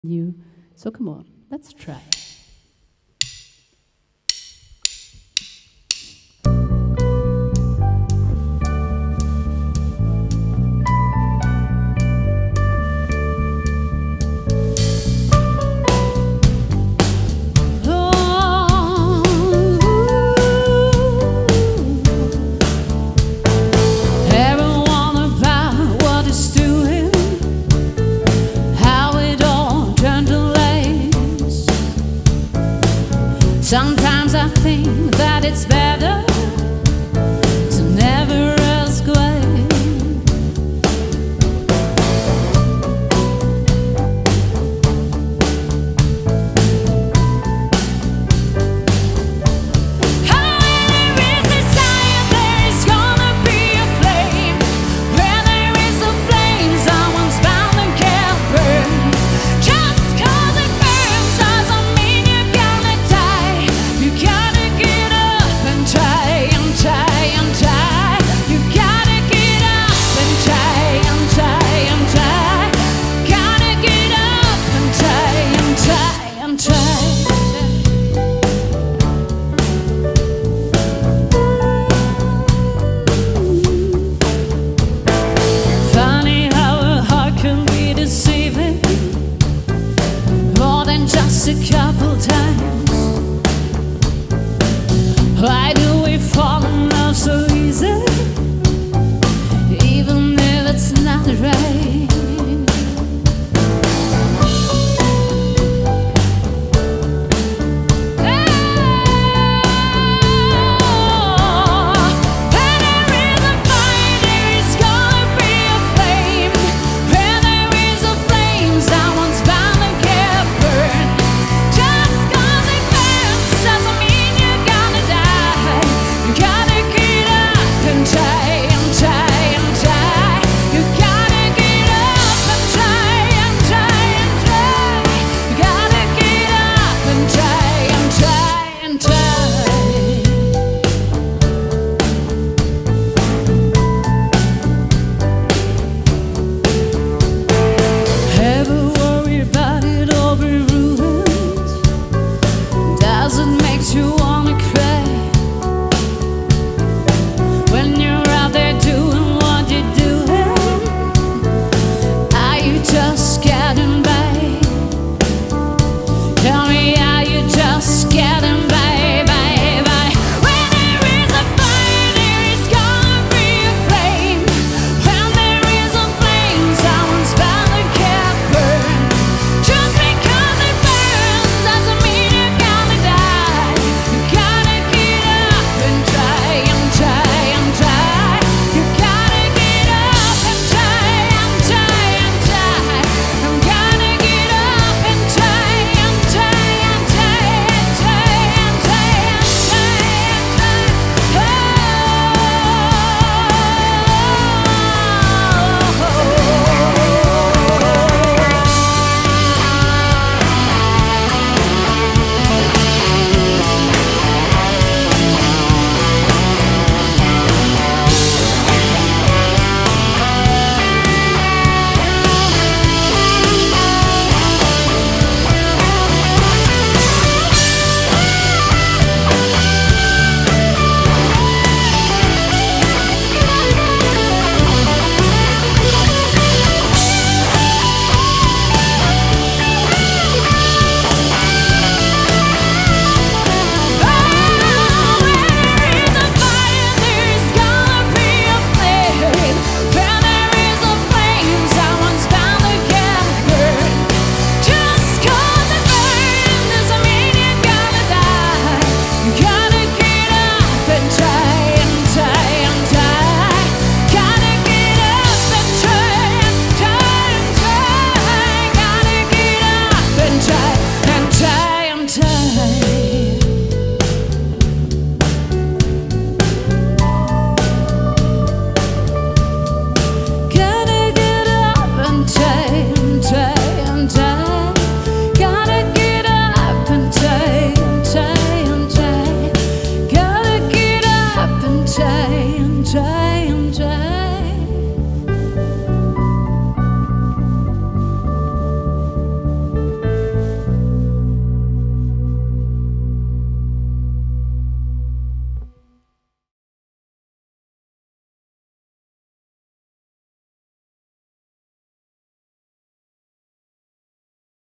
you. So come on, let's try. Sometimes I think that it's better to never ask why. How there is desire, there is gonna be a flame. Where there is a flame, someone's bound and can't burn. Just 'cause it burns doesn't mean you're gonna die. You gotta get up and try and try and try. You gotta get up and try and try and try. Gotta get up and try and try and try. Funny how a heart can be deceiving, more than just a couple times.